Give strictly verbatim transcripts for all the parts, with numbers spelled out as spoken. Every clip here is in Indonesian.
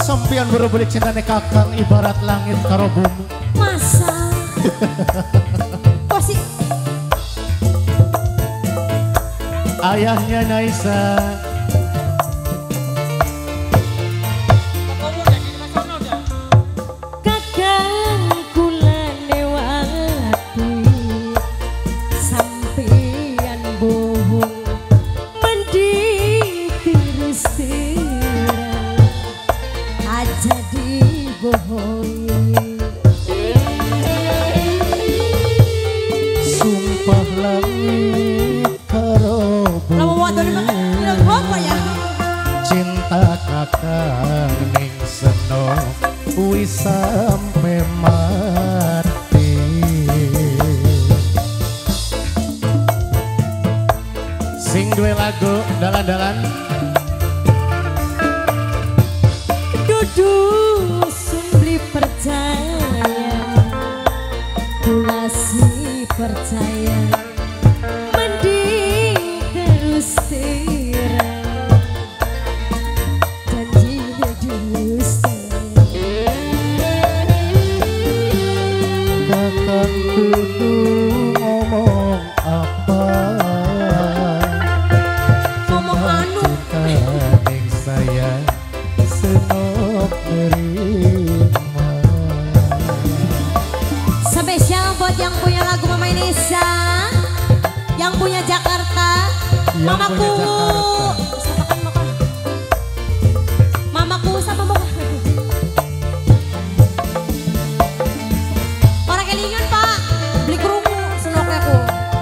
Sampian berbeli cintane kakang ibarat langit karo bumi. Masa? Pasti ayahnya Naisa. kakang kula newati sampeyan bohong mending terus terang aja dibohongi. Sumpah langit karo bumi, cinta kakang ning seno wis sampe mati. Sing duwe lagu dalan-dalan dudu sumbli percaya kula si percaya mending terus terang janjinya dusta. kakang kudu ngomong apa, Ngomong anu ning saya senop nerima. spesial buat yang punya lagu Mama Inesa, yang punya Jakarta, Yang mamaku, punya Jakarta. Siapakan makan? Mamaku sama muka. Orang kelingan pak, beli kerungu, senoknya aku.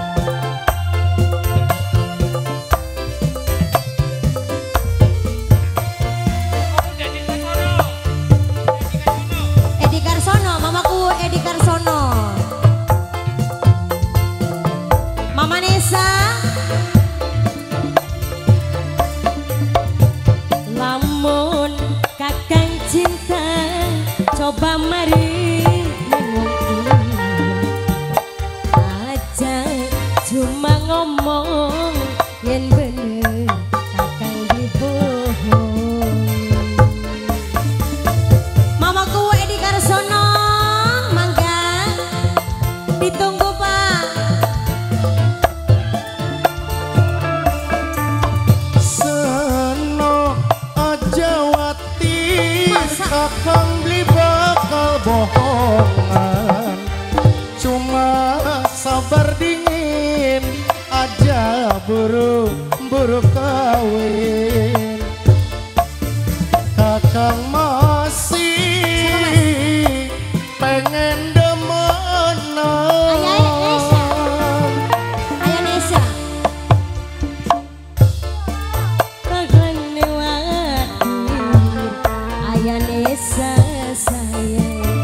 Edi Karsono, mamaku Edi Karsono. Mama Nesa, lamun kakang cinta, coba mari aja cuma ngomong yen bener kakang dibohong. Mamaku Edi Karsono, mangga ditunggu pak. Seno aja wati Masa? kakang beli bakal bohongan, cuma sabar dingin aja buru buru kawin. Kakang masih pengen demenan. Ayah Nesa, Ayah Nesa. Kakang lewati, Ayah Nesa sayang,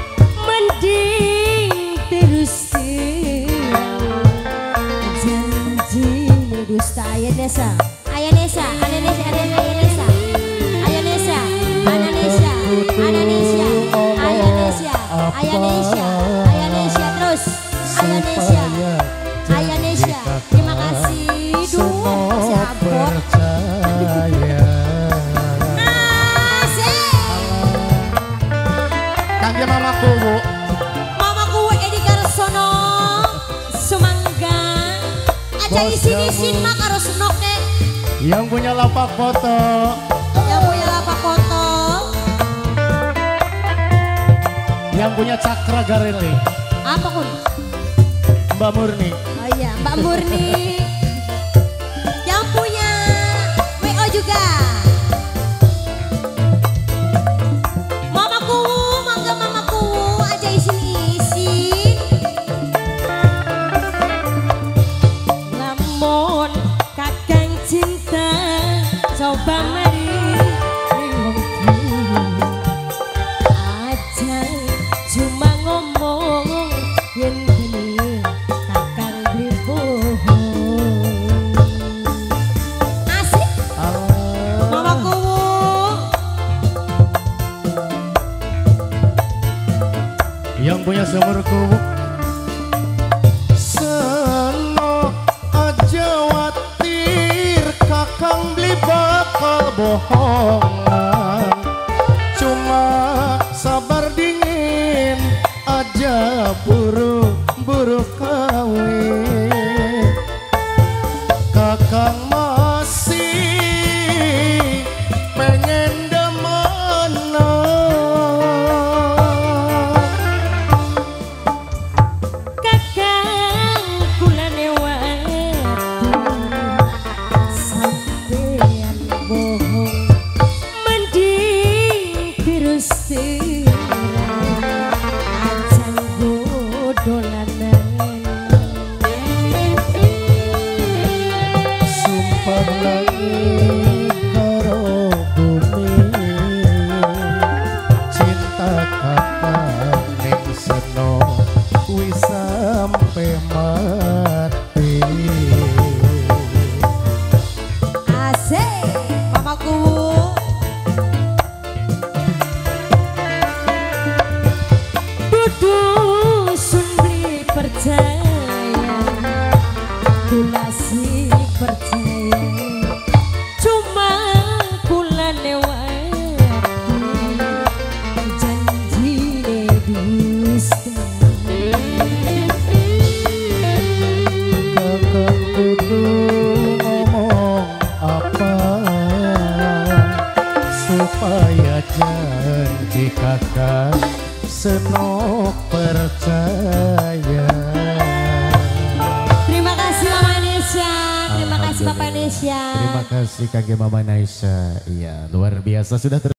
mending terus terang janji dusta. Ayah Nesa, Ayah Nesa, Ayah Nesa, Ayah Nesa, Ayah Nesa, Ayah Nesa, Ayah Nesa, Ayah Nesa, Ayah Nesa, Ayah Nesa terus, Ayah Nesa, Ayah Nesa. Terima kasih, duh, masih abot. Percaya Asik. kangge mamaku bu, Mamaku Edi Karsono, Sumangga, aja Bos isin-isin kamu. mah karo senoke, yang punya lapak foto, yang punya lapak foto, yang punya cakra gareli, apa kun? Mbak Murni. Oh iya, Mbak Murni, yang punya W O juga. Mamaku, mangga mamaku, aja isin-isin. Lamun kakang cinta, coba mari aja cuma ngomong yen bener kakang beli bohong. Asik mamaku. Yang punya sumurku seno aja watir kakang beli bakal bohongan, kakang masih pengen demana. Kakang kula newati sampean bohong mending virus ajan dolanan. Sumpah langit karo bumi, cinta kapan ning seno wis sampe mati. Asik mamaku. Dudu sumli percaya kula sih percaya cuma kula lewati janjine dusta. Kakang kudu ngomong apa supaya janji kakang senok percaya. Terima kasih Mama Nesya, terima kasih Papa Nesya. Terima kasih Kage Mama Naisha. Iya, luar biasa sudah ter